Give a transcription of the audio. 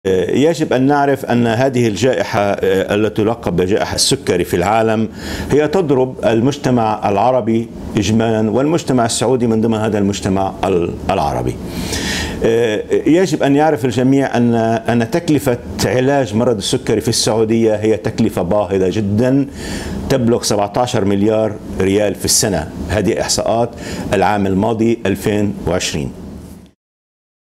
يجب أن نعرف أن هذه الجائحة التي تلقب بجائحة السكري في العالم هي تضرب المجتمع العربي إجمالا والمجتمع السعودي من ضمن هذا المجتمع العربي. يجب أن يعرف الجميع أن تكلفة علاج مرض السكري في السعودية هي تكلفة باهظة جدا تبلغ 17 مليار ريال في السنة. هذه إحصاءات العام الماضي 2020.